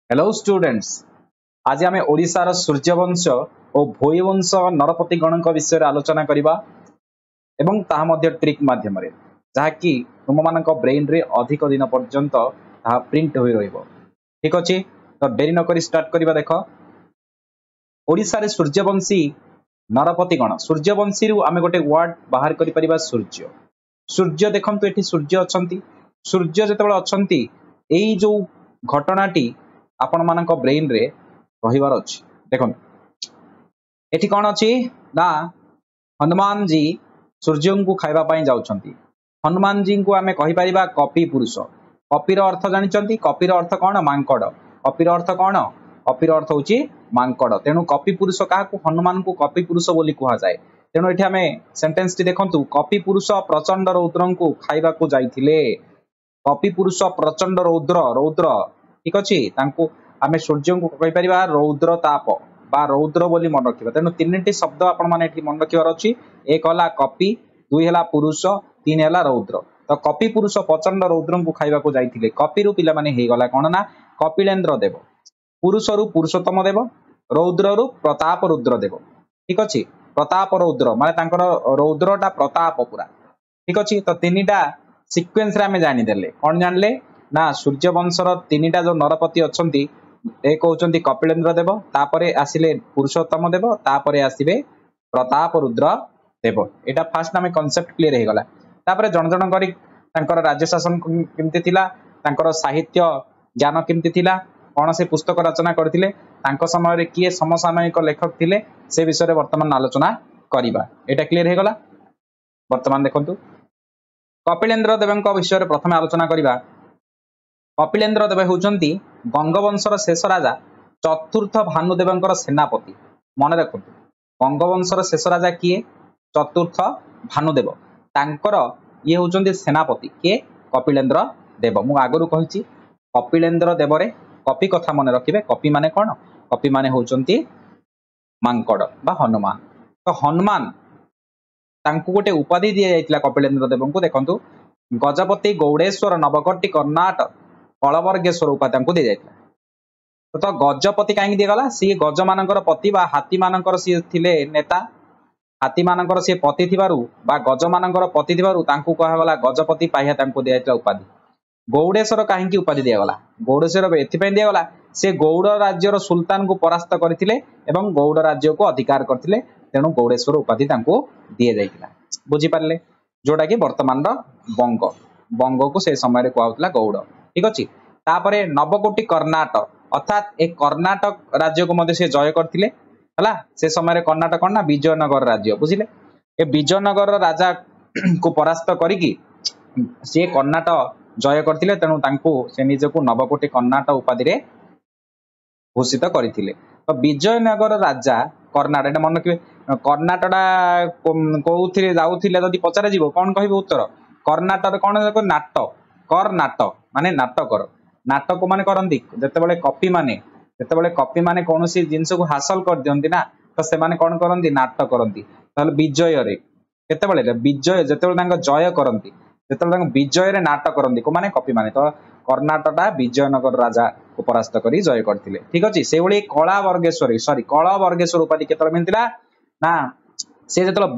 Hello students. आज आम ओडिशार सूर्यवंश और भोईवंश नरपति गणक विषय आलोचना करवा एवं ताहा मध्य ट्रिक माध्यम जहाँकि तुम मान ब्रेन रे अधिक दिन पर्यंत प्रिंट हो रहिबो। ठीक अच्छे, तो डेरी नक स्टार्ट करवा। देख, ओडिशा रे सूर्यवंशी नरपति गण सूर्यवंशी रु आमे गोटे वर्ड बाहर करि परिबा सूर्य। सूर्य देखंतु एठी सूर्य अछंती। सूर्य जेतेबेले अछंती एई जो घटनाटी आपण मानक ब्रेन रे रहिबार अछि। देखो एठी कोन अछि ना, हनुमान जी सूर्य को खाइबा पई जाउछंती। हनुमान जी को आमे कहि परिबा कपि पुरुष। कपिर अर्थ जानिचंती? कपिर अर्थ कोन? मांकड़। कपिर अर्थ कोन? कपिर अर्थ होची मांकड़। तेणु कपि पुरुष काहाकू? हनुमान को कपि पुरुष बोली कुहा जाय। तेणु एठी आमे सेंटेंस टी देखंतु, कपि पुरुष प्रचंड रौद्र को खाइबा को जाइथिले। कपि पुरुष प्रचंड रौद्र रौद्र ठीक अच्छे, आमे सूर्य को कहि परिबा रौद्र ताप बा रौद्र बोली मन रखिबा। तेणु तीनटी शब्द आपण माने एठी मन रखिबार अछि। एक हला कपि, दुई हला पुरुष, तीन हला रौद्र। तो कपि पुरुष प्रचंड रौद्र को खाइबा को जाइथिले। कपि रु पिला माने हे गला कोन ना, कपिलेन्द्र देव। पुरुष रु पुरुषोत्तम देव। रौद्र रु प्रताप रुद्र देव। ठीक अच्छे, प्रताप रौद्र माने तांकर रौद्रटा प्रताप पुरा। ठीक अच्छे, तो तीनटा सीक्वेंस रे आमे जानि देले। कोन जानले ना, सूर्यवंशर तीनटा जो नरपति अछंती, एक होचंती कपिलेन्द्र देव, तापरे आसिले पुरुषोत्तम देव, तापरे आसिबे प्रताप रुद्र देव। एटा फास्ट आमे कांसेप्ट क्लियर हे गला। तापरे जण जण करी तांकर राज्य शासन केमती थिला, तांकर साहित्य ज्ञान केमती थिला, कोन से पुस्तक रचना करथिले, तांको समय रे किए समसामयिक लेखक थिले, से विषय रे वर्तमान आलोचना करिबा। एटा क्लियर हे गला। वर्तमान देखंतु कपिलेन्द्र देवଙ୍କ विषय रे प्रथम आलोचना करिबा। कपिलेन्द्र देव होउचंती गंगवंशर शेष राजा, चतुर्थ भानुदेवंकर सेनापति। मन रखंतु, गंगवंशर शेष राजा किए? चतुर्थ भानुदेव। तांकर ये होउचंती सेनापति के? कपिलेन्द्र देव। मु आगरु कहिची कपिलेन्द्र देव रे कपि कथा मन रखिबे। कपि माने कोन? कपि माने होउचंती मांकड़ बा हनुमान। तो हनुमान तांकु गोटे उपाधि दिया जाइतिला कपिलेन्द्र देवंकु। देखंतु, गजपति गौड़ेश्वर नवकटी कर्णाटक कलवर्गेश्वर उपाधि तांकु दिया जाइतिला। तो गजपति काहे दिया गला? सी गज मानकर पति बा हाथी मानकर सी थिले नेता। हाथी मानकर सी पति थिबारु बा गज मानकर पति थिबारु तांकु कहा गला गजपति पाहिया तांकु दिया जाइतिला उपाधि। गौड़ेश्वर काहे उपाधि दिया गला? गौड़ेश्वर एथि पई दिया गला, से गौड़ राज्यर सुल्तान को परास्त करथिले एवं गौड़ राज्य को अधिकार करथिले। तेणु गौड़ेश्वर उपाधि तांकु दिया जाइतिला। बुझी पारले? जोटा कि वर्तमान बंग, बंग को से समय रे कहउतला गौड़। ठीक अछि। तापरे नवकोटी कर्णाटक, अर्थात एक कर्णाटक राज्य को मध्य से जय करथिले। हला, से समय रे कर्णाटक कोन ना, विजयनगर राज्य। बुझिले? ए विजयनगर राजा को परास्त करिकि से कर्णाटक जय करथिले। तेणु तांकु से निजको नवकोटी कर्णाटक उपाधि रे घोषित करथिले। तो विजयनगर राजा कर्णाटक मन रखिबे। कर्णाटकटा कोउथिले जाउथिले जदि पचारे जीवो कोन कहिबो उत्तर? कर्णाटक कोन? नाटक। कर्णाटक माने नाटकर। नाटक माने करंती जतेबेले कपि माने कोनोसी जिंस को हासिल कर दियंती ना, तो से माने कोन करंती? नाटक करंती। ताले विजय रे केतेबेले विजय जेतेबेले तांग जय करंती, जेतेबेले तांग विजय रे नाटक करंती को माने कपि माने। तो कर्णाटकटा विजयनगर राजा को परास्त करी जय करथिले। ठीक अछि। से ओली कलावर्गेश्वर उपाधि केतले मिलतिला ना, से जेतेबेले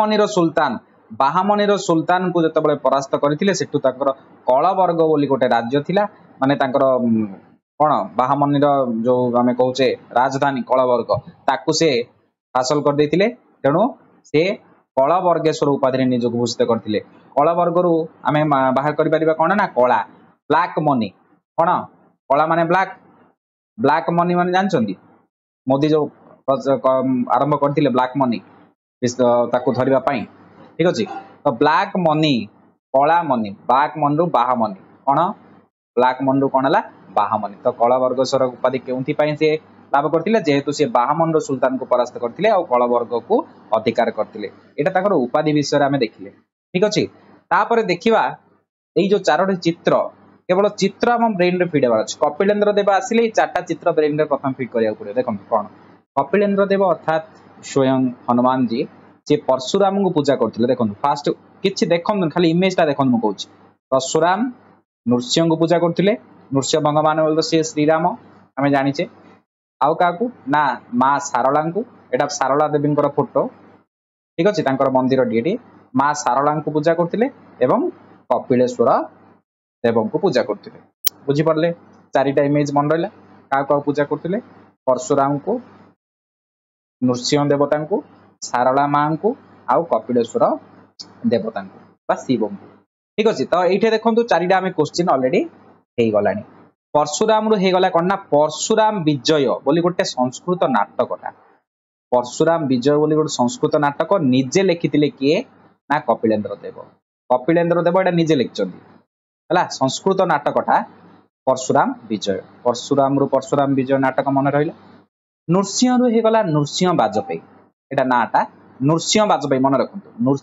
बाहामणिर सुल्तान को जेतेबेले परास्त करथिले, सेटु ताकर कलवर्ग बोली गोटे राज्य थिला। माने ताकर कोन बाहामणिर जो आमे कहूचे राजधानी कलवर्ग, ताकु से हासिल कर देथिले। तेणु से कलवर्गेश्वर उपाधि रे निजको घोषित करथिले। कलवर्ग रु आमे बाहर करि परिबा कोन ना, कला, ब्लैक मनी। कोन कला माने ब्लैक, ब्लैक मनी माने जानचंती? मोदी जो आरंभ करथिले ब्लैक मनी ताकु धरिबा पई। ठीक अछि। तो ब्लैक मनी, कला मनी, ब्लैक मनी रु बाहा मनी। कोन ब्लैक मनी रु कोन हला? बाहा मनी। तो कलवर्गेश्वर उपाधि केउंथि पई से लाभ करथिले? जेहेतु से बाहामन सुल्तान को परास्त करथिले आ कलवर्ग को अधिकार करथिले। एटा ताकर उपाधि विषय रे आमे देखिले। ठीक अछि। तापर देखिबा एई जो चारोटी चित्र, केवल चित्र हम ब्रेन रे फीड हेबार अछि। कपिलेन्द्र देव आसिले चारटा चित्र ब्रेन रे प्रथम फीड करिया पड़े। देखम कोन कपिलेन्द्र देव अर्थात स्वयं हनुमान जी से परशुराम को पूजा करथिले। देखम फास्ट किछि देखम, खाली इमेज ता देखम। मु कहूछि परशुराम नृसिंह को पूजा करथिले। नृसिंह भगवान बोल से श्रीराम। आम जाचे आउ क्या ना माँ सारला को एटा सारला देवी फोटो ठीक अच्छे मंदिर टी माँ सारला को पूजा करते कपिलेश्वर देव को पूजा करते बुझीपारे चारिटा इमेज मन रहा क्या पूजा करते परशुराम को नृसिंह देवता को सारला माँ को आउ कपिलेश्वर देवता को शिव को ठीक अच्छे तो ये देखो चारिटा आम क्वेश्चन अलरेडी हो गला परशुराम रु गला कौन ना परशुराम विजय बोली गोटे संस्कृत नाटकटा परशुराम विजय बोली गोटे संस्कृत नाटक निजे लिखिते किए ना कपिलेन्द्र देव एटा निजे लिखिं संस्कृत नाटकटा परशुराम विजय परशुराम रु परशुराम विजय नाटक मन रहा नृसिंह रु गला नृसिंह बाजपेयी एटा नाटा नृसिंह बाजपेयी मन रखु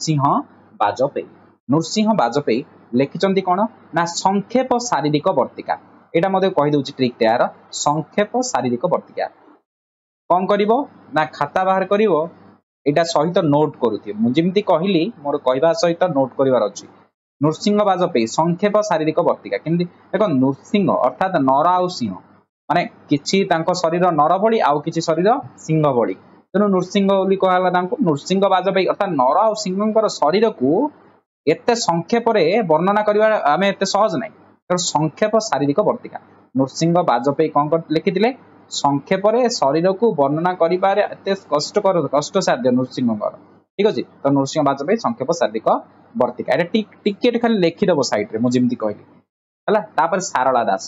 नृसिंह बाजपेयी लिखिं कौन ना संक्षेप शारीरिक वर्तिका एटा मते कहि दउछि ट्रिक यार संक्षेप शारीरिक वर्तिका कौन करिवो ना खाता बाहर करिवो एटा सहित नोट करूथि मु जेमति कहिली मोर कहबा सहित नोट करिवार अछि नृसिंह बाजपेयी संक्षेप शारीरिक वर्तिका किंतु देखो नृसिंह अर्थात नर आउ सिंह माने किछि तांको शरीर नर भली आउ किछि शरीर सिंह भली तेणु नृसिंह बोली कहला तांको नृसिंह बाजपेयी अर्थात नर आउ सिंहकर शरीर को एते संक्षेप वर्णना करिवा आमे एते सहज नै संक्षेप शारीरिक वर्तिका नृसिंह बाजपेयी कौन लिखिते संक्षेप शरीर को वर्णना करते कष्ट साध्य नृसिंह ठीक अच्छे तो नृसिंह बाजपेयी संक्षेप शारीरिक वर्तिका टिकेट खाली लिखिदेव सैड्रे मुझे कहली है सारला दास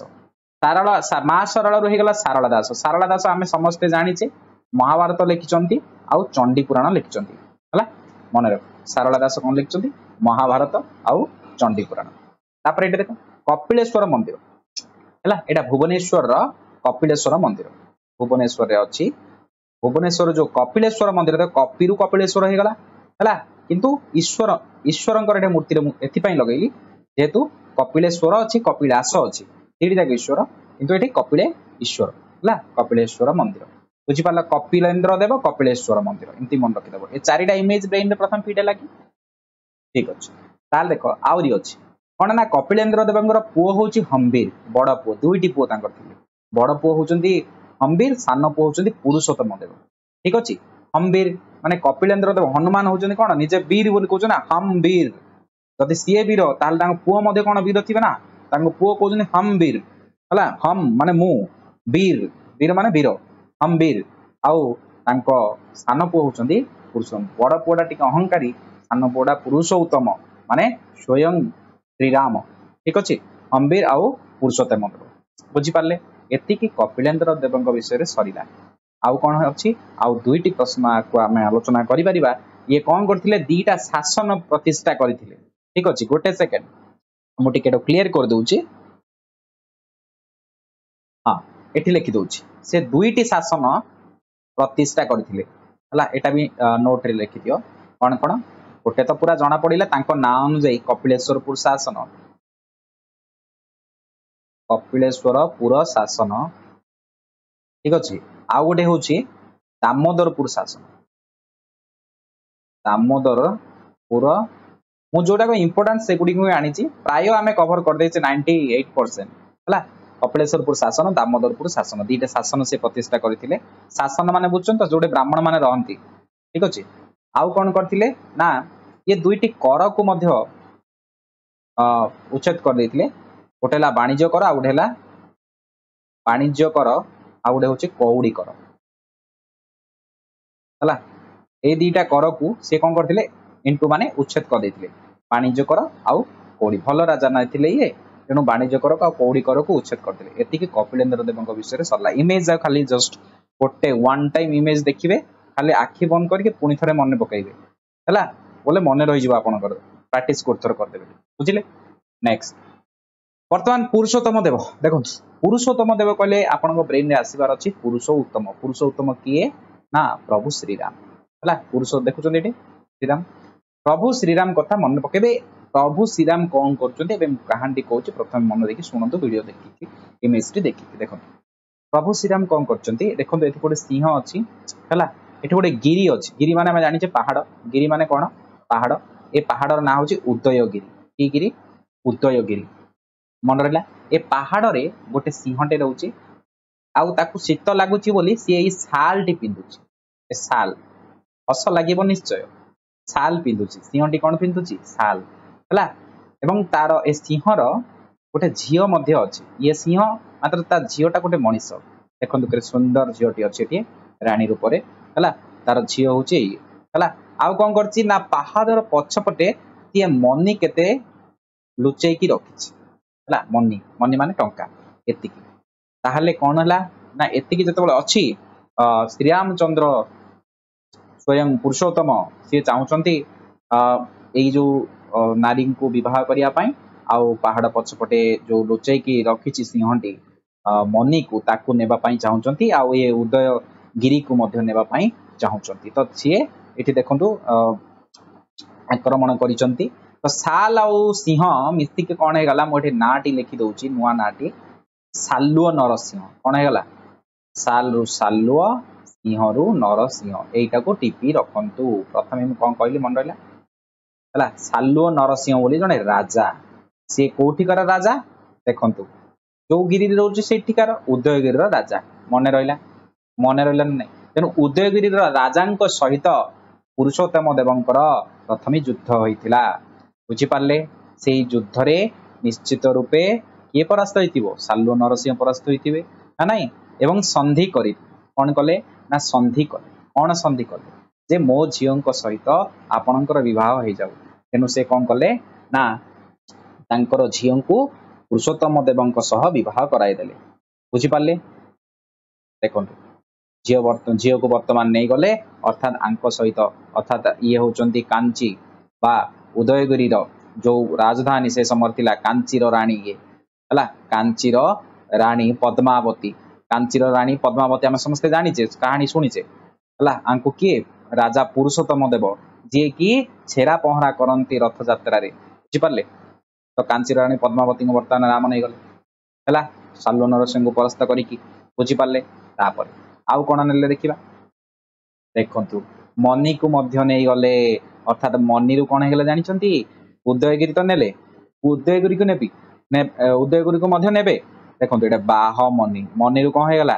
माँ सरला रू होगा सारला दास आम समस्ते जाचे महाभारत लिखिं आउ चंडी पुराण लिखिं है मन रख सारला दास कौन लिखिं महाभारत आउ चंडी पुराण तापर ये देख कपिलेश्वर मंदिर है यहाँ भुवनेश्वर कपिलेश्वर मंदिर भुवनेश्वर अच्छी भुवनेश्वर जो कपिलेश्वर मंदिर तो कपि रु कपिलेश्वर हो गला है किंतु ईश्वर ईश्वर मूर्ति एपाई लगेली जेहेतु कपिलेश्वर अच्छी कपिलास अच्छी तीन जाक ईश्वर किंतु ये कपिले ईश्वर है कपिलेश्वर मंदिर बुझीपार कपिलेन्द्र देव कपिलेश्वर मंदिर एमती मन रखिदेव ये चारिटा इमेज ब्रेन रे प्रथम फिट है ठीक अच्छे ताल देख आहरी अच्छी कौन ना कपिलेन्द्र देव पुओ हूँ हम्बीर बड़ पुओ दुईटी पुओ बड़ पुओ होती हम्बीर सान पुओ होती पुरुषोत्तम देव ठीक अच्छे हम्बीर माने कपिलेन्द्र देव हनुमान होती कौन निजे वीर बोली कहते ना हम्बीर जदि सी वीर ताल पुओ कौन वीर थे ना पुओ कहते हम्बीर है हम माने मु वीर वीर माने वीर हम्बीर आउ सान पुओ होती पुरुषोत्तम बड़ पुओटा टी अहंकारी सान पुओटा पुरुषोत्तम माने स्वयं श्रीराम ठीक अच्छे हम्बीर आउ पुरुषोत्तम बुझीपारे एति कपिलेन्द्र देव विषय सरला आउ कौन अच्छी आउ दुईटी प्रश्न को आम आलोचना करिपरिबा ये कौन करथिले दीटा शासन प्रतिष्ठा करथिले ठीक अच्छे गोटे सेकेंड मु टिके क्लियर कर दूची हाँ एठी लिखि दूची से दुईटी शासन प्रतिष्ठा करथिले हला एटा भी नोट रे लिखि दियो कौन कौन गोटे तो पूरा जना पड़िला तांको ना अनुसार कपिलेश्वरपुर शासन कपिलेश्वरपुर शासन ठीक अच्छे आउ गोटे हूँ दामोदरपुर शासन दामोदरपुर मुझे जोटा इंपोर्टान्स से गुड़ी आनी प्राय आम कभर करदे 98% है कपिलेश्वरपुर शासन दामोदरपुर शासन दीटा शासन से प्रतिष्ठा करते शासन माने बुझुन तो जोड़े ब्राह्मण माने रहती ठीक अच्छे आउ कौन करते ना ये दुईटी कर को मध्य उच्छेद कर देते गोटे वाणिज्य कर आउ गोटे वाणिज्य कर आउ गोटे हूँ कौड़ी कर है ये दीटा कर को सी कौन करते इंटू माने उच्छेद कर देते वाणिज्य कर आउ कौड़ी भल राजा नहीं ये तेणु वाणिज्य कर कौड़ी कर को उच्छेद करते एति कपिलेन्द्र देव विषय सरला इमेज खाली जस्ट गोटे वन टाइम इमेज देखिए खाली आखि बंद करके पुणी थे मन पकड़े है बोले मन रही आपंकर प्राक्ट कर करदे बुझे नेक्स्ट बर्तमान पुरुषोत्तम देव देखो पुरुषोत्तम देव कहले आपण ब्रेन रे आसबार अच्छी पुरुषोत्तम किए ना प्रभु श्रीराम है पुरुष देखुं ये श्रीराम प्रभु श्रीराम कथा मन पकेबे प्रभु श्रीराम कौन कर कहानी कहूँ प्रथम मन देखिए शुणु वीडियो देखिए इमेज टी देखिए देखो प्रभु श्रीराम कौन कर देखो ये गोटे सिंह अच्छी है ये गोटे गिरी अच्छी गिरी माने जाने पहाड़ गिरी माने कौन पहाड़ ये पहाड़ ना हूँ उदयगिरी कि गिरी उदयगिरी मन रहा ये पहाड़ रे गोटे सिंहटे रोचे आउ ताकू शीत लगुच बोली सी एई शाल टी पिंधुची ए शाल हस लागिबो निश्चय शाल पिंधुची सिंहटी कौन पिंधुची शाल हला एवं तार ए सिंहर गोटे झील मध्य अच्छी ये सिंह मात्र ता झीलटा गोटे मनीष देखो के सुंदर झीलटी अच्छी राणी रूप से है तार झील हूँ है आउ कौन कर पहाड़ पछपटे सी मनी केते लुचेकी रखी मनी मनी मान टंका एति ताहले कौन है ना एति जो अच्छी श्रीरामचंद्र स्वयं पुरुषोत्तम सी चाहते यही जो नारी को विवाह करने आउ पहाड़ पछपटे जो लुचेकी रखी सिंहटी मनी को ताकू नेबापाई चाहते आउ ये उदयगिरी को मध्य नेबापाई चाहते तो सी ये देखु आक्रमण करिसंती तो साल आउ सिंह मिसिक कौन है गला मुझे नाटी लिखि दउची नुआ नाटी सालुओ नरसिंह कौन है गला साल रु सालुओ सिंह रु नरसिंह एटा को टीपी रखंतु प्रथमे कौन कहली मन रहा है सालुओ नरसिंह बोली जने राजा सी कोठिकार राजा देखंतु जो गिरी रोचे सेठिकार उदयगिरी राजा मन रहा नहीं तेणु उदयगिरी राजा सहित पुरुषोत्तम देवंकर प्रथम युद्ध होइथिला बुझिपारे से युद्ध रे निश्चित रूपे किए परास्त होइथिबो सालुओ नरसिंह परास्त होइथिबे ना नहीं एवं संधि करी कौन कले ना संधि कले कौन संधि कले जे मो झीओं सहित आपणकर विवाह हो जाऊ तेणु से कौन कले ना तांकर झीओं को पुरुषोत्तम देवंक सह विवाह कराई देले बुझिपारे देखो झील को वर्तमान नहीं गले अर्थात आंक सहित अर्थात ये होचंती कांची बा उदयगिरी जो राजधानी से समय थिला कांचीर राणी ये हला कांचीर राणी पद्मावती कांचीर राणी पद्मावती आम समस्ते जानीचे कहानी शुणीचे हला आंको किए राजा पुरुषोत्तम देव जी कि छेरा पहरा करती रथ यात्रा बुझिपारे तो कांचीर राणी पद्मावती वर्तमान नाम नहीं गले हला सालुओ नरसिंह को परास्त करिकी बुझिपारे तापर आउ कौन ने देखा देखु मनी को मध्य नहीं गले अर्थात मनी रु कौन है जानते उदयगिरी तो नेले उदयगिरी को नेबी उदयगिरी को मध्य नेबे देखो ये बाहमनी मनी रु कौन है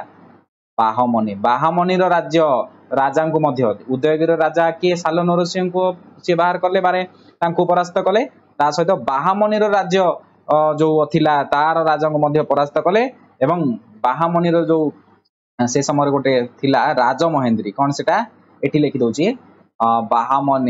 बाहमनी राज्य राजा को मध्य उदयगिरी राजा किए सालुओ नरसिंह को सी बाहर कले बारे परास्त कले ता सहित बाहमनी राज्य जो थिला तार राजा को मध्य परास्त कले एवं बाहमनी जो से समय गोटे थिला राजमहेंद्री कौन सेटा एठी लिखि दउची बाहामनी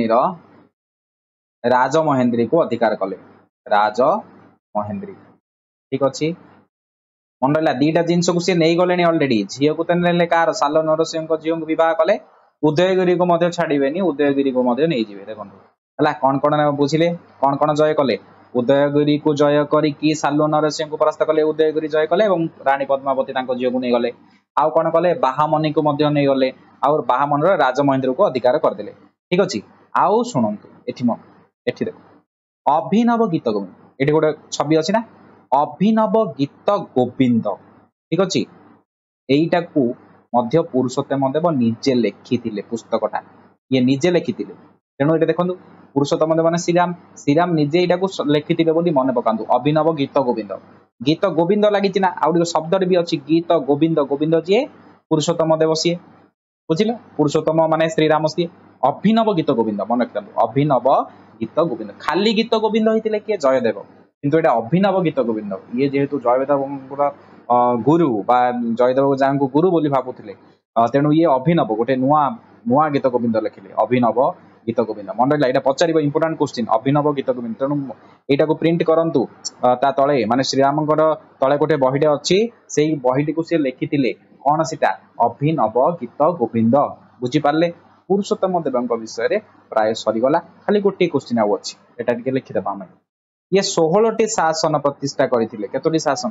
राजमहेंद्री को अधिकार कले राजमहेंद्री ठीक अच्छी मन रहा दीटा जिनस को सी नहीं गले अलरेडी झील को ने कार सालुओ नरसिंह झील को विवाह कले उदयगिरी को मध्य छाड़बेनी उदयगिरी को मध्य नहीं जीवे देखो है कौन कौन बुझिले कौन कौन जय कले उदयगिरी को जय करी सालुओ नरसिंह को परास्त कले उदयगिरी जय कले राणी पद्मावती झील को नहीं गले आउ कौन कले बाहामनी को मध्य नहीं गले आउ बाहामन राजमहेंद्र को अधिकार करदे ठीक अच्छे आउ शुणु एठी देखो अभिनव गीत गोविंद ये गोटे छवि अच्छी ना अभिनव गीत गोविंद ठीक अच्छे यहीटा को मध्य पुरुषोत्तम देव निजे लिखि पुस्तकटा ये निजे लिखि तेणु ये देखो पुरुषोत्तम देव मैंने श्रीराम निजे यहाँ लिखि मन पकातु अभिनव गीत गोविंद लगी ना आउ शब्द भी अच्छी गीत गोविंद गोविंद जी पुरुषोत्तम देव सी बुझिल पुरुषोत्तम माने श्रीराम सी अभिनव गीत गोविंद मन रखता अभिनव गीत गोविंद खाली गीत गोविंद होते किए जयदेव किंतु ये अभिनव गीत गोविंद ये जेहेतु जयदेव गुरु बा जयदेव जहाँ को गुरु बोली भावुले तेणु ये अभिनव गोटे नुआ नुआ गीत गोविंद लिखिले अभिनव गीत गोविंद मन रहा यहाँ पचार इंपोर्टाट क्वेश्चन अभिनव गीत गोविंद तेणु यहाँ प्रिंट करूँ ता तले माने श्रीराम तले गोटे बहीटे अच्छी से बहीटी को सी लिखि कौन सीटा अभिनव गीत गोविंद बुझिपारे पुरुषोत्तम देव विषय में प्राय सरीगला खाली गोटे क्वेश्चन आउ अच्छी यहाँ लिखिदेवा आम ये 16टी शासन प्रतिष्ठा करते केतोटी शासन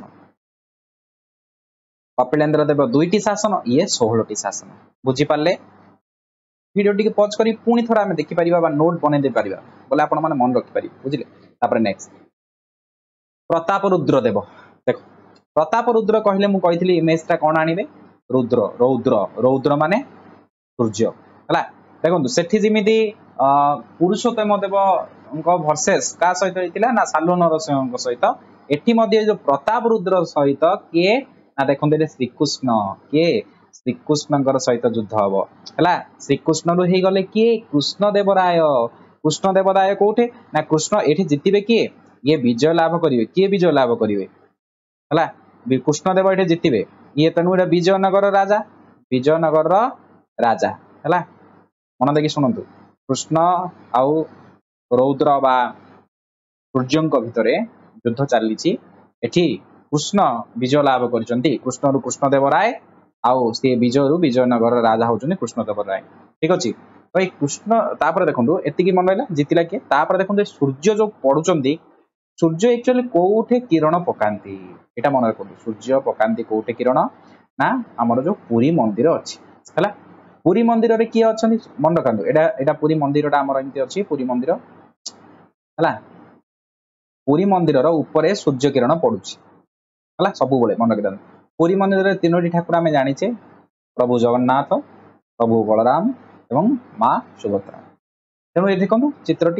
कपिलेन्द्र देव 2टी शासन ये 16टी शासन बुझिपारे वीडियो टी पॉज करी पुणी थोड़ा आम देखिपर नोट बन दे पार बोले आप मन रखिपारे बुझे नेक्स्ट प्रताप रुद्र देव देख प्रताप रुद्र कहले मु कही इमेजटा कौन आने रुद्र रौद्र रौद्र माने सूर्य है देखो सेठी जमी पुरुषोत्तम देव भर्सेस का सहित होता ना सालुओ नरसिंह सहित एटी जो प्रताप रुद्र सहित किए ना देखो श्रीकृष्ण किए श्रीकृष्ण सहित युद्ध हम है श्रीकृष्ण रू हो गले किए कृष्णदेवराय कृष्णदेवराय कौटे ना कृष्ण ये जितबे किए ये विजय लाभ करेंगे किए विजय लाभ करेंगे है कृष्णदेव ये जितबे ये तेणु ये विजयनगर राजा विजयनगर राजा है मन देखिए शुणु कृष्ण आउ रौद्र बा सूर्य भितर युद्ध चली कृष्ण विजय लाभ कर कृष्ण रु कृष्णदेव राय आउ सी विजय रु विजयनगर राजा होउछन्ति कृष्णदेव राय ठीक अच्छे तो ये कृष्ण तापर देखो एति मन रहा जितला किए तापर देखो सूर्य जो पड़ुंट सूर्य एक्चुअली कोठे किरण पकाती यहाँ मन रखु सूर्य पकाती कोठे किरण ना आमर जो पुरी मंदिर अच्छी है पुरी मंदिर रे किए अच्छा मन रखु एटा पुरी मंदिर आमर एमती अच्छी पुरी मंदिर है पुरी मंदिर ऊपर सूर्य किरण पड़ुछि है सब मन रखी पुरी मंदिर तीनोटी ठाकुर आम जाचे प्रभु जगन्नाथ प्रभु बलराम एवं माँ सुभद्रा तेणु ये देखो चित्रटी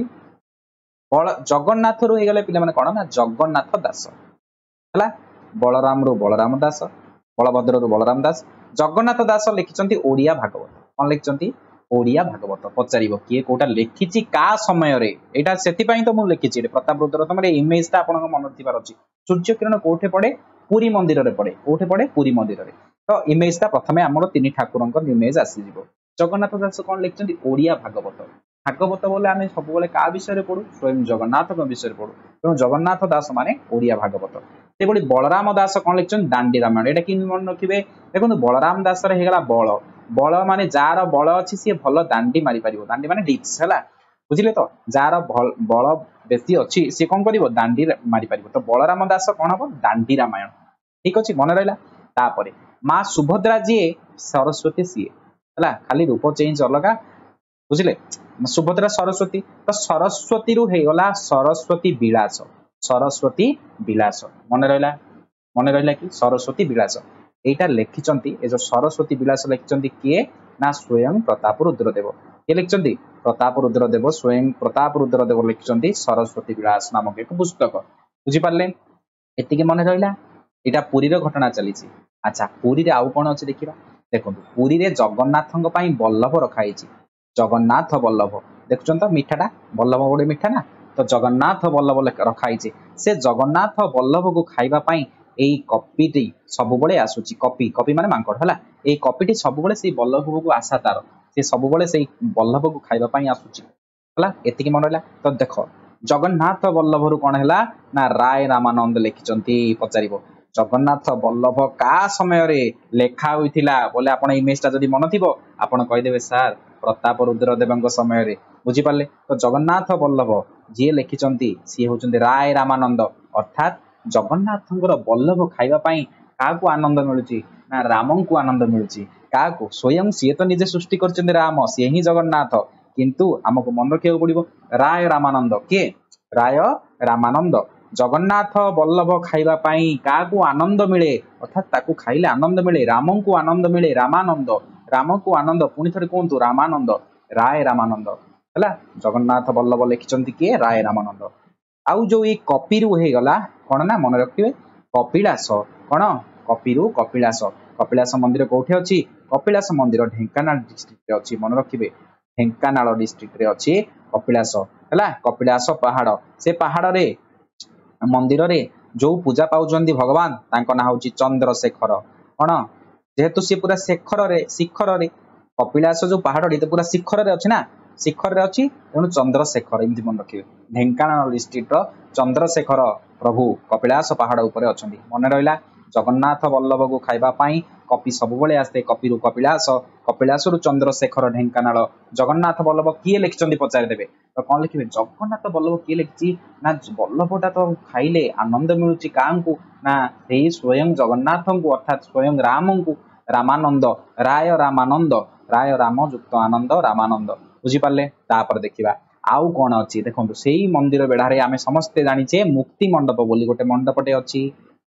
जगन्नाथ रु गले पे कौन ना जगन्नाथ दास है बलराम रु बलराम दास बलभद्र रु बलराम दास जगन्नाथ दास लिखिं ओडिया भागवत कौन लिखिं ओडिया भागवत पचार किए कौटा लिखी का समय यहाँ से तो मुझे लिखी प्रताप रुद्र तुम इमेज टा आप मन थी सूर्य किरण कौटे पड़े पुरी मंदिर में पड़े कौटे पड़े पुरी मंदिर में तो इमेज टा प्रथम आम तीन ठाकुर इमेज आसीज जगन्नाथ दास कौन लिखिं ओडिया भागवत भागवत बोले आम सब क्या विषय पढ़ू स्वयं जगन्नाथ विषय पढ़ू तेणु जगन्नाथ दास माने ओडिया भागवत से बलराम दास कौन लिखिं दांडी रामायण यहाँ कि मन रखिए देखो बलराम दास होगा बल बल माने जार बल अच्छी सी भल दांडी मारी पार दांडी माने डिप्स है बुझे तो जार बल बेसी अच्छी सी कौन कर दांडी मारी पार तो बलराम दास कौन हम दांडी रामायण ठीक अच्छे मन रहा माँ सुभद्रा जी सरस्वती सी है खाली रूप चेंज अलग बुझे सुभद्रा सरस्वती तो सरस्वती रु गला सरस्वती विलास मन रहा कि सरस्वती विलास यहाँ लिखिं ये जो सरस्वती विलास लिखिं किए ना स्वयं प्रताप रुद्रदेव किए लिखिं प्रताप रुद्रदेव स्वयं प्रताप रुद्रदेव लिखिं सरस्वती विलास नामक एक पुस्तक बुझीपारे एति मन रहा यहाँ पुरी घटना चली अच्छा पुरी आउ कौन अच्छे देखा देखो पुरी जगन्नाथ बल्लभ रखाई जगन्नाथ बल्लभ देखुन तो मीठाटा बल्लभ गोटे मीठा ना तो जगन्नाथ बल्लभ रखाई से जगन्नाथ बल्लभ को खाइबापी यही कपीटी सब आसूची कपी कपी माने मांकड़ है ये कपीटी सब से बल्लभ को आशा तार से सब से बल्लभ को खाइबापी आसूची है एति मन रहा तो देख जगन्नाथ बल्लभ रु कौन है ना राय रामानंद लिखिं पचार जगन्नाथ बल्लभ का समय लेखा होता बोले आप इमेजटा जब मन थी आपड़ कहीदेवे सार प्रताप रुद्रदेव समय बुझीपारे तो जगन्नाथ बल्लभ जी लिखिं सी हूँ राय रामानंद अर्थात जगन्नाथ बल्लभ खाइबापी क्या आनंद मिलूँ ना राम को आनंद मिलूँ क्या स्वयं सी तो निजे सृष्टि कर राम सी ही जगन्नाथ किंतु आमको मन रखा पड़ो राय रामानंद किए राय रामानंद जगन्नाथ बल्लभ खाइबापी क्या आनंद मिले अर्थात ताकू खाइले आनंद मिले राम को आनंद मिले रामानंद राम को आनंद पुणी थे कहतु रामानंद राय रामानंद है जगन्नाथ बल्लभ लिखिं किए राय रामानंद आउ जो ये कपी रु हो गला कौन ना मन रखिए कपिलास कौन कपी रु कपिलास कपिलास मंदिर कौटे अच्छी कपिलास मंदिर ढेंकानाल डिस्ट्रिक्ट अच्छी मन रखिए ढेंकानाल डिस्ट्रिक्ट अच्छी कपिलास है कपिलास पहाड़ से पहाड़ रे मंदिर रे जो पूजा पाउछन्ति भगवान तांको ना होची चंद्रशेखर कौन जेहेतु सी पूरा शेखर रे शिखर रे कपिलास जो पहाड़ी तो पूरा शिखर रे अच्छी ना शिखर रे अच्छी तेणु चंद्रशेखर एमती मन रखिए ढेंकानाल डिस्ट्रिक्ट चंद्रशेखर प्रभु कपिलास पहाड़ उपर अच्छा मन रहा जगन्नाथ बल्लभ को खाइबापी कपी सब आसते कपी रु कपिलास कपिलास रु चंद्रशेखर ढेंकानाल जगन्नाथ बल्लभ किए लिखिं पचारिदेवे तो कौन लिखे जगन्नाथ बल्लभ किए लिखी ना बल्लभटा तो खाइले आनंद मिलूँ क्या ना से स्वयं जगन्नाथ को अर्थात स्वयं राम को रामानंद राय राम युक्त आनंद रामानंद बुझीपारे तापर देखा आउ कौन अच्छी देखो से मंदिर बेढ़ारे आम समस्ते जाचे मुक्ति मंडप बोली गोटे मंडपटे अच्छी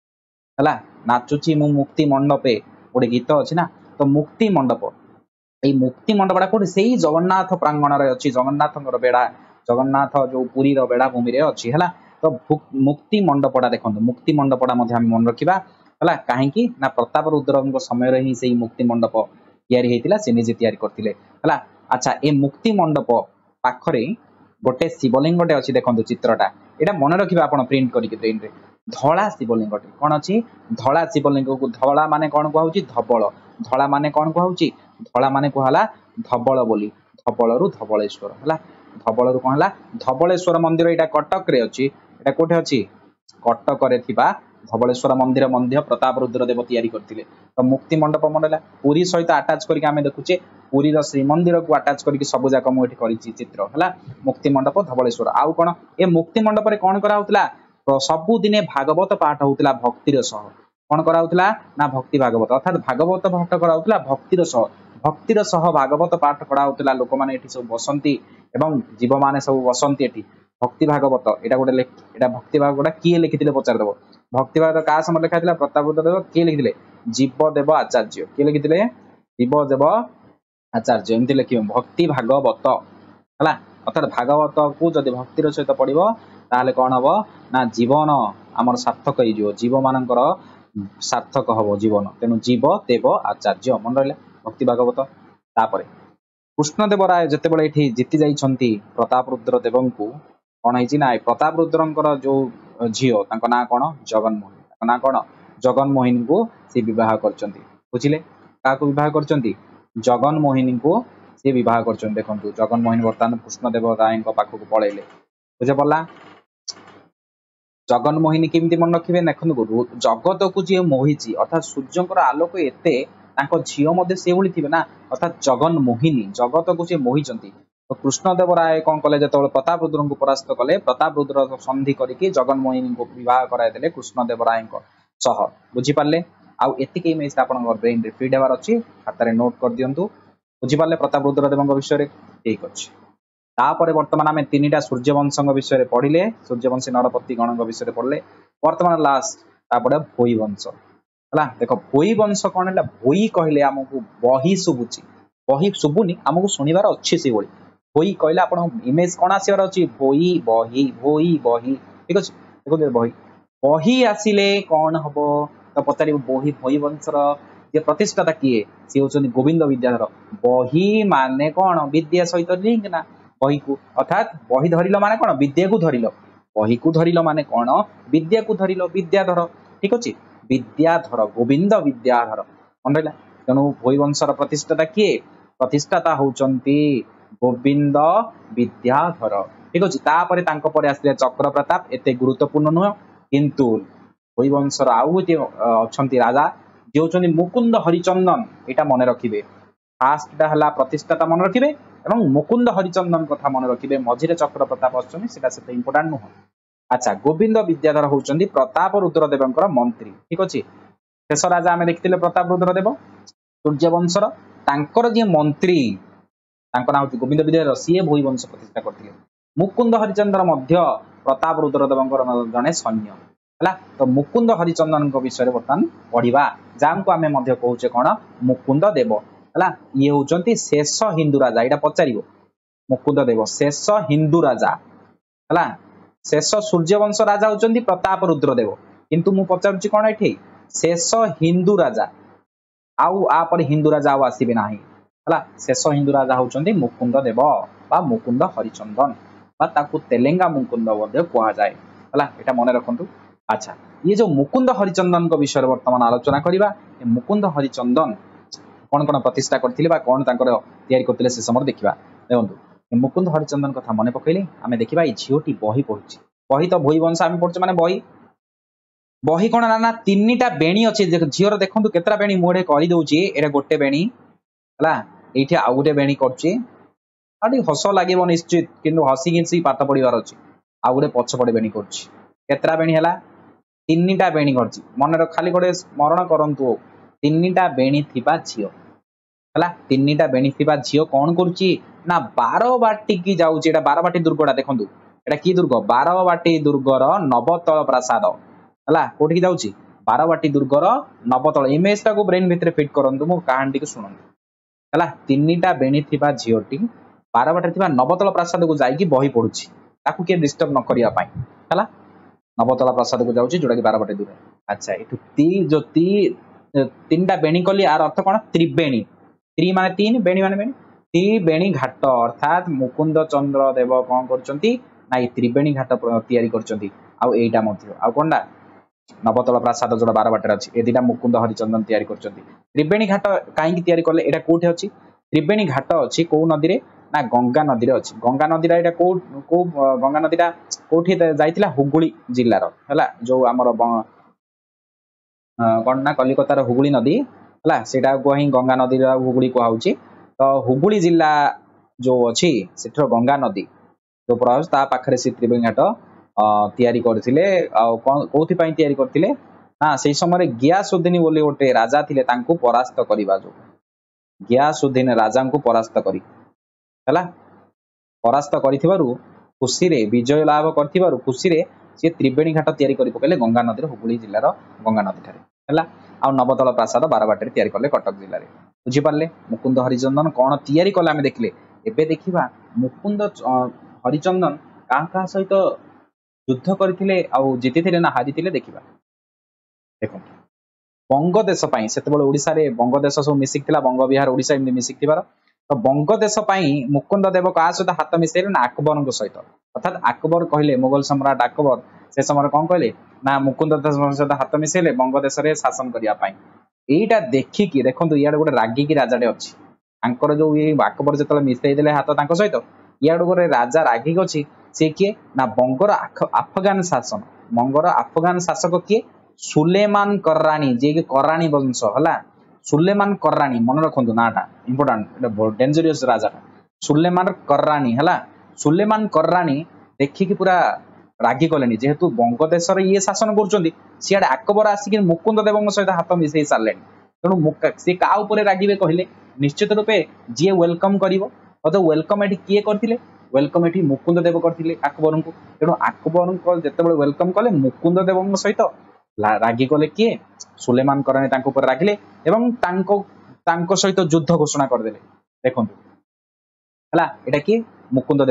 है नाचुची मु मुक्ति मंडपे गोटे गीत अच्छी ना तो मुक्ति मंडप ये मुक्ति मंडपटा कौटे से जगन्नाथ प्रांगण अच्छी जगन्नाथ बेढ़ा जगन्नाथ जो पुरी बेढ़ा भूमि अच्छी है तो मुक्ति मंडपटा देखो मुक्ति मंडपटा मन रखा हला काहेकि ना प्रताप रुद्र समय ही से मुक्ति मंडप तैयारी होता से निजे तैयारी करते हला। अच्छा ए मुक्ति मंडप पाखरे गोटे शिवलिंगटे अच्छी देखो चित्रटा यहाँ मन रखिए आप प्रिंट करके ब्रेन रे धला शिवलिंगटे कौन अच्छी धला शिवलिंग को धला माने कौन कहूँ धबल धला माने कौन कहूँ धला माने कहला धबल बोली धबलू धबलेश्वर है धबलू कौन है धबलेश्वर मंदिर यहाँ कटक रे अच्छी यहाँ कौटे अच्छी कटक धबलेश्वर मंदिर मध्य प्रताप रुद्रदेव तैयारी करते तो मुक्ति मंडप मन पुरी सहित आटाच करके आम देखुचे पुरी श्रीमंदिर को आटाच करके सब जाक मुझे चित्र है मुक्ति मंडप धबलेश्वर आउ कौन ए मुक्ति मंडप कौन कराला सबुदिने भागवत पाठ होता भक्तिर सह कौन कराला ना भक्ति भागवत अर्थात भागवत पाठ कराला भक्तिर सह भागवत पाठ कराला लोक मैंने सब बसंती एवं जीव मैंने सब बसंती एटी भक्ति भागवत यहाँ गोटे भक्ति भागवत किए लिखिले पचारदेव भक्ति भागवत क्या समय लिखा प्रताप रुद्रदेव किए लिखिले जीवदेव आचार्य किए लिखिले जीवदेव आचार्य एमती लिखे भक्ति भागवत है अर्थात भागवत को जब भक्तिर सहित पढ़ो ताले कौन हम ना जीवन आमर सार्थक हो जीव मानकर सार्थक हम जीवन तेणु जीव देव आचार्य मन रहा भक्ति भागवत तापर कृष्णदेव राय जितेबाला ये जीति जाइछंती प्रताप रुद्रदेव को कौन है प्रताप रुद्र जो झील ना कौन जगनमोहिनी ना कौन जगनमोहिनी को सी विवाह कर बुझिले क्या विवाह कर जगनमोहिनी को सी विवाह कर देखो जगनमोहिनी बर्तमान कृष्णदेव राय पाखक पलैले बुझे पड़ा जगनमोहिनी केमती मन रखिए देखो जगत को जी मोही अर्थात सूर्यंकर आलोक एते झील से भली थे ना अर्थात जगनमोहिनी जगत को सी मोही तो कृष्णदेव राय कौन कले जो प्रताप रुद्र को परास्त कले प्रताप रुद्र संधि करके जगनमोहिनी को विवाह कराइले कृष्णदेव राय सह बुझीपारे आउ एतिक इमेज आप ब्रेन रे फीड होवार अच्छी खातार नोट कर दिंतु बुझीपारे प्रताप रुद्रदेव विषय ठीक अच्छे तापर बर्तमान आम तीन सूर्यवंश विषय पढ़ले सूर्यवंशी नरपति गण विषय पढ़ले बर्तमान लास्ट तापर भोई वंश है देख भोई वंश कौन है भोई कहले आमको बही शुभुची बही शुभुनी आमको शुणवार अच्छी से भाई भोई कहले आप इमेज कौन आसबार अच्छी भोई बही भोई बही ठीक अच्छे देखो बही बही आसिले कौन हम तो पचार बही भोई वंशर जे प्रतिष्ठाता किए सी हूँ गोविंद विद्याधर बही माने कौन विद्या सहित लिंक ना बही को अर्थात बही धरिल माने कौन विद्या को धरिल बही को धरिल माने कौन विद्या को धरिल विद्याधर ठीक अच्छे विद्याधर गोविंद विद्याधर मन रहा तेणु भोई वंशर प्रतिष्ठाता किए प्रतिष्ठाता होउचंती गोविंद विद्याधर ठीक अच्छे तापर आसले चक्र प्रताप एते गुरुत्वपूर्ण नुह किंतु भोई वंशर आउ अच्छा राजा जे होचंती मुकुंद हरिचंदन यहाँ मन रखिए फास्ट है प्रतिष्ठाता मन रखिए एवं मुकुंद हरिचंदन कथा मन रखिए मझिरे चक्र प्रताप अच्छे इंपोर्टाट नुह अच्छा गोविंद विद्याधर होउचंती प्रताप रुद्रदेव मंत्री ठीक अच्छे शेष राजा आम देखते प्रताप रुद्रदेव सूर्यवंशर तांकर जी मंत्री ना हूँ गोविंद विद्याधर सी भोई वंश प्रतिष्ठा करते मुकुंद हरिचंद्र मध्य प्रताप रुद्रदेव जड़े सैन्य है तो मुकुंद हरिचंदन विषय बर्तमान पढ़ा जहाँ को आम कहे कौन मुकुंद देव है ये हूँ शेष हिंदू राजा यहाँ पचार मुकुंद देव शेष हिंदू राजा है शेष सूर्यवंश राजा होती प्रताप रुद्रदेव किंतु मु पचारुची कौन ये शेष हिंदू राजा आउ आपर हिंदू राजा आउ आसबे ना है शेष हिंदू राजा होती मुकुंद देव बा मुकुंद हरिचंदन ताकू तेलेंगा मुकुंद कह जाए है यहाँ मन रखु अच्छा ये जो मुकुंद हरिचंदन विषय बर्तमान आलोचना करवा मुकुंद हरिचंदन कौन कौन प्रतिष्ठा करते कौन तैयारी करते से समय देखा देखो मुकुंद हरिचंदन कथा मन पकईले आम देखा ये झीटी बही पढ़ुची बही तो भोई वंश आम पढ़ुचे माने बही बही कौन ना तीन टा बेणी अच्छे झीर देखो केतटा बेणी मुझे करदे ये गोटे बेणी है ये आउ गोटे बेणी कर हस लगे निश्चित किंतु हसी खिसी पाठ पढ़ार अच्छे आउ गोटे पछपटे बेणी करतटा बेणी है तीन टा बेणी कर मन खाली गोटे स्मरण करूँ तीन टा बेणी थिबा झील है तीन टा बेणी थिबा झील कौन करुच्ची ना बारवाटी की जाऊँगी बारवाटी दुर्गटा देखो यहाँ कि दुर्ग बारवाटी दुर्गर नवतल प्रासाद है कौटी जाऊँगी बारवाटी दुर्गर नवतल इमेज टाक ब्रेन भितर फिट करूँ मो कहानी टी शुणु है तीन टा बेणी थिबा झीलटी बारवाटी थिबा नवतल प्रासाद को जाइए बही पढ़ुची ताकू किए डिस्टर्ब न करने है नवतला प्रसाद को जाऊँ जोटा कि 12 बटे 2। अच्छा ये जो तीन टा बेणी कली यार अर्थ कौन त्रिवेणी त्रि माने 3 बेणी माने बेणी त्रिवेणी घाट अर्थात मुकुंद चंद्र देव कौन करचंती ना ये त्रिवेणी घाट तैयारी करचंती आउ एटा मध्य आउ कोनडा नवतला प्रसाद जोड़ा 12 बाटे अछि ए दिटा मुकुंद हरिचंदन तैयारी करचंती त्रिवेणी घाट काई तैयारी करले एटा कोठे अछि त्रिवेणी घाट अछि को नदी रे ना गंगा नदी रे अछि गंगा नदी रा एटा को गंगा नदी रा कोठी जाइतिला हुगुली जिल्ला रो हला जो हमर कौन ना कलिकतार हुगुली नदी है सेटा को ही गंगा नदी हुगुली कहुची तो हुगुली जिला जो अच्छी से गंगा नदी जो प्रवाह ता पाखरे से त्रिवेणी घाट तैयारी करथिले कौथि पई तैयारी करथिले ना से समय गियासुद्दीन बोली गोटे राजा थिले तांको परास्त करिबा जो गियासुद्दीन राजा को परास्त करी हला परास्त करिथिबारु खुशी रे विजय लाभ करथिबारु खुशी रे से त्रिवेणी घाट तैयारी करि पकेले गंगा नदी हुगुली जिल्लार गंगा नदी ठारे हला आ नवतल प्रासाद 12 बाटे तैयारी करले कटक जिल्ला रे बुझी पारले मुकुंद हरिचंदन कोन तैयारी कले आमे देखले एबे देखिबा मुकुंद हरिचंदन का सहित युद्ध करथिले आ जीतिथिले ना हारिथिले देखिबा देखो बंग देश पई सेतेबेले ओडिसा रे बंग देश सब मिसिकथिला बंग बिहार ओडिसा एमि मिसिकथिबार तो बंग देश पई मुकुंद देव का सहित हाथ मिसेले ना अकबर सहित अर्थात अकबर कहले मुगल सम्राट अकबर से समय कौन कहले ना मुकुंद देश सहित हाथ मिसेले बंग देश रे शासन करिया पई एटा देखिकी देखंतु इयाडे गोटे रागी की राजाडे अछि आंकर जो ये अकबर जतले मिसेई देले हाथ तांको सहित इयाडे गोटे राजा रागी अछि से किए ना बंगर अफगान शासन बंगर अफगान शासक किए सुलेमान कर्रानी जे कि कर्रानी वंश हला सुलेमान कर्रानी मन रखंतु नाटा इंपोर्टेंट एटा डेंजरियस राजा सुलेमान कर्रानी हला सुलेमान कर्रानी देखिकी पूरा रागी कलेनी जेहेतु बंग देश ये शासन करुचंदी सियाडे अकबर आसिक मुकुंद देव सहित हाथ मिसेई सारलेनी तेणु सी का उपरे रागिबे कहले निश्चित रूपे जी वेलकम करिवो तो वेलकम एठी किए करथिले वेलकम एठी मुकुंद देव करथिले अकबर को तेणु अकबर को जेतेबेले वेलकम कले मुकुंद देव सहित रागी कले किए सुलेमान करानी तांको ऊपर रागिले एवं तांको सहित युद्ध घोषणा करदेले देखंतु हला एटा कि मुकुंद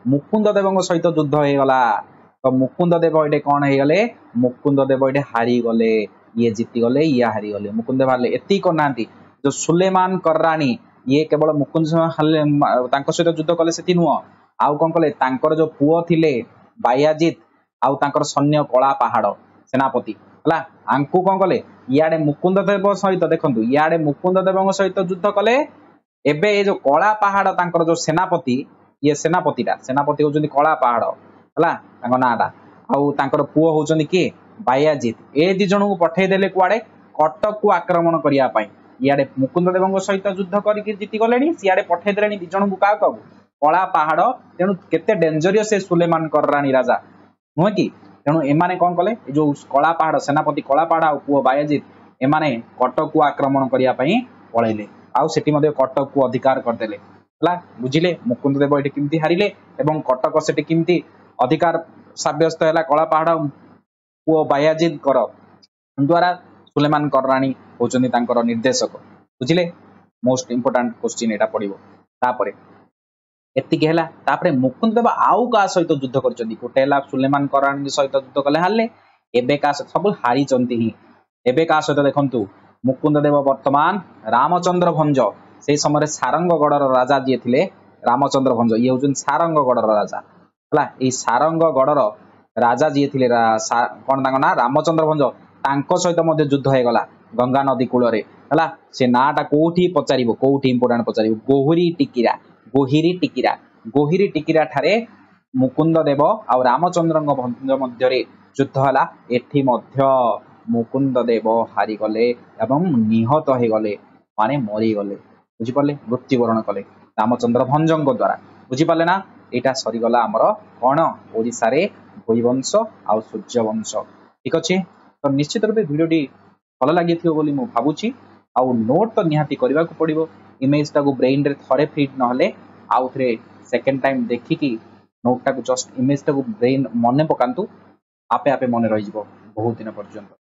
देव सहित युद्ध हे गला तो मुकुंद देव एटे कौन हे गले मुकुंद देव एटे हारी गले ये जीति गले ये हारी गले मुकुंद देव हारले एति करनांती जो सुलेमान कर्रानी ये केवल मुकुंद तांको सहित युद्ध कले सेति नुह आउ कोन कले तांकर जो पुओ थिले बायाजित आउ तांकर सैन्य कला पहाड़ सेनापति हला आंकु कोन कले इयाडे मुकुंद देव सहित देखंतु इयाडे मुकुंद देव सहित युद्ध कले एबे ए जो कला पहाड़ तांकर जो सेनापति ये सेनापति होजनी कला पहाड़ हला तांको नाटा आउ तांकर पुओ होजनी के बायाजित ए दि जण को पठै देले कुआडे कटक को आक्रमण करिया पई इयाडे मुकुंद देव सहित युद्ध करिक जीति गलेनी सियाडे पठै देलेनी दि जण को का कहू कला पहाड़ तेणु केते डेंजरियस सुलेमान कर्रानी राजा नुह कि तेणु एमाने कौन कले जो कला पहाड़ सेनापति कला पहाड़ आ पुओ बायाजित एमाने कटक को आक्रमण करिया पई पळैले आउ सेठी मध्ये कटक को अधिकार करदेले हला बुझिले मुकुंद देव एठी किमती हारिले एवं कटक सेठी किमती अधिकार साब्यस्त हैला कला पहाड़ पुओ बायाजित कर द्वारा सुलेमान कर्रानी होचंदी तांकर निर्देशक बुझिले मोस्ट इंपोर्टेंट क्वेश्चन एटा पडिबो तापरे एतिके हैला तापरे मुकुंद देव आउ का सहित युद्ध करचंदी कोटेला सुलेमान कर्रानी सहित युद्ध कले हारले एबे का सब हारी चंती ही एबे का सहित देखंतु मुकुंद देव वर्तमान रामचंद्र भंज से समय सारंगगढ़ राजा जी थिले रामचंद्र भंज ये होचन सारंगगढ़ राजा हला ए सारंगगढ़ राजा जी थिले कोन तांको ना रामचंद्र भंज तांको सहित मध्ये युद्ध हे गला गंगा नदी कूल रे हला से नाटा कोठी पचारिबो कोठी इंपोर्टेंट पचारिबो गोहिरी टिकिरा ठारे मुकुंद देव आ रामचंद्र भंज मध्य युद्ध हला एठी मध्य मुकुंद देव हारी गले एवं निहत हो गले माने मरी गले बुझी पाले मृत्युवरण कले रामचंद्र भंजंग द्वारा बुझी पाले ना एटा सरी गला हमर कोन ओडिसा रे भोईवंश आ सूर्यवंश ठीक अछि तो निश्चित रूपे वीडियोटी भल लागिथियो बोली मु भाबुची आ नोट तो निहाती करबा को पड़िबो इमेज टा को ब्रेन रे थरे फिट न हले आउ थरे सेकंड टाइम देखि कि नोट टा को जस्ट इमेज टा को ब्रेन मने पकांतु आपे आपे मने रहि जिवो बहुत दिन पर्यंत।